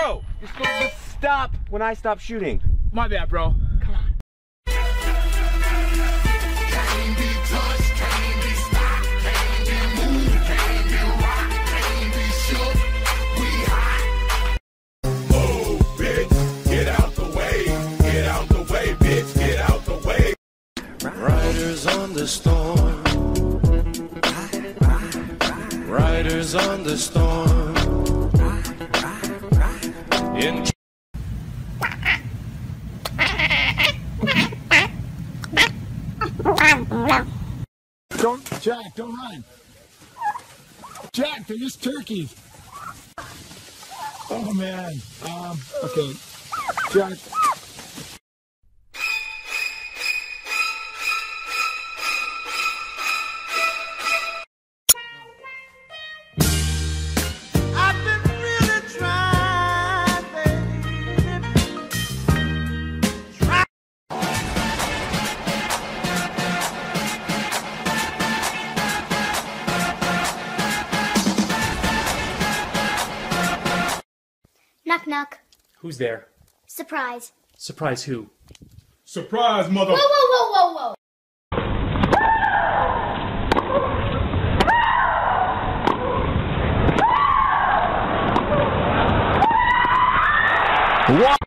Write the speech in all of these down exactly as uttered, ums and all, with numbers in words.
Bro, you're supposed to stop when I stop shooting. My bad, bro. Come on. Can't be touched, can't be stopped, can't be moved, can't be rocked, can't be shook. We hot. Move, bitch, get out the way, get out the way, bitch, get out the way. Riders on the storm, riders on the storm. In Don't, Jack, don't run. Jack, they're just turkeys. Oh, man. Um, okay. Jack. I've been really trying, baby. Try. Knock knock. Who's there? Surprise. Surprise who? Surprise, mother. Whoa, whoa, whoa, whoa, whoa. What?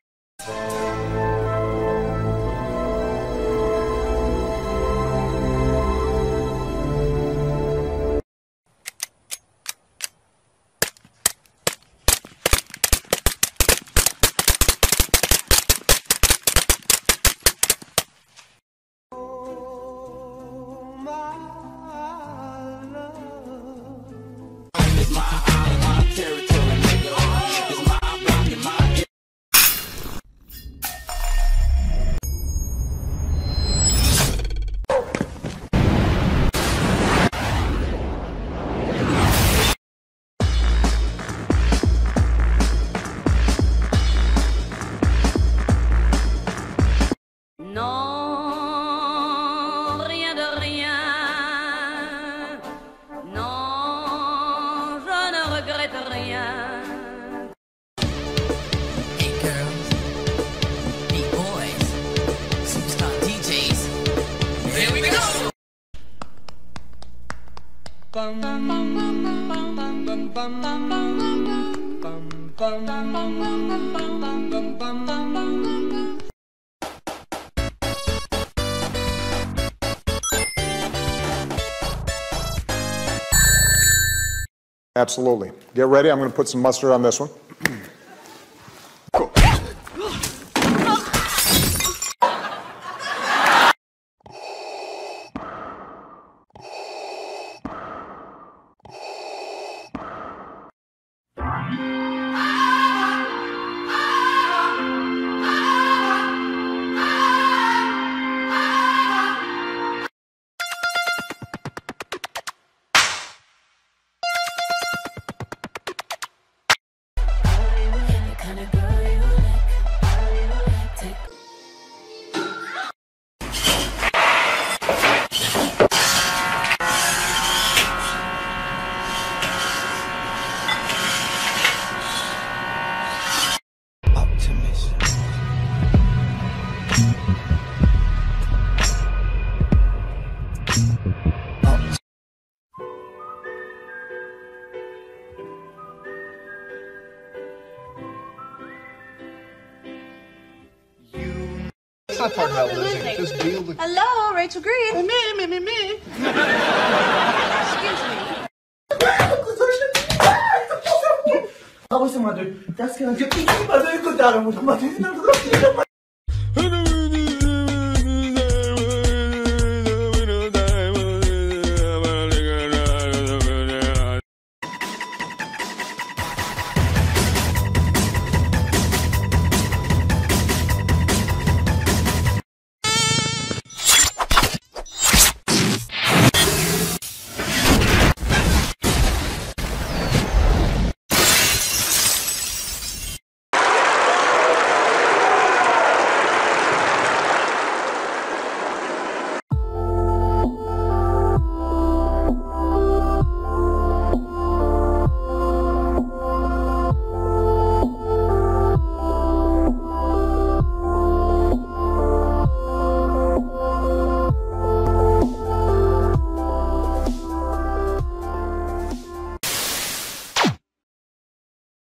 Non, rien de rien. Non, je ne regrette rien. Hey girls, hey boys, superstar D Js. Here we go. Bum bum bum bum bum bum bum bum bum bum bum bum bum bum. Absolutely. Get ready. I'm going to put some mustard on this one. Cool. It's not talking about losing. Just deal with. Hello, Rachel Green. Me, me, me, me. Excuse me. Ako sa mother, tas ka nag-iiba na yung kutara mo.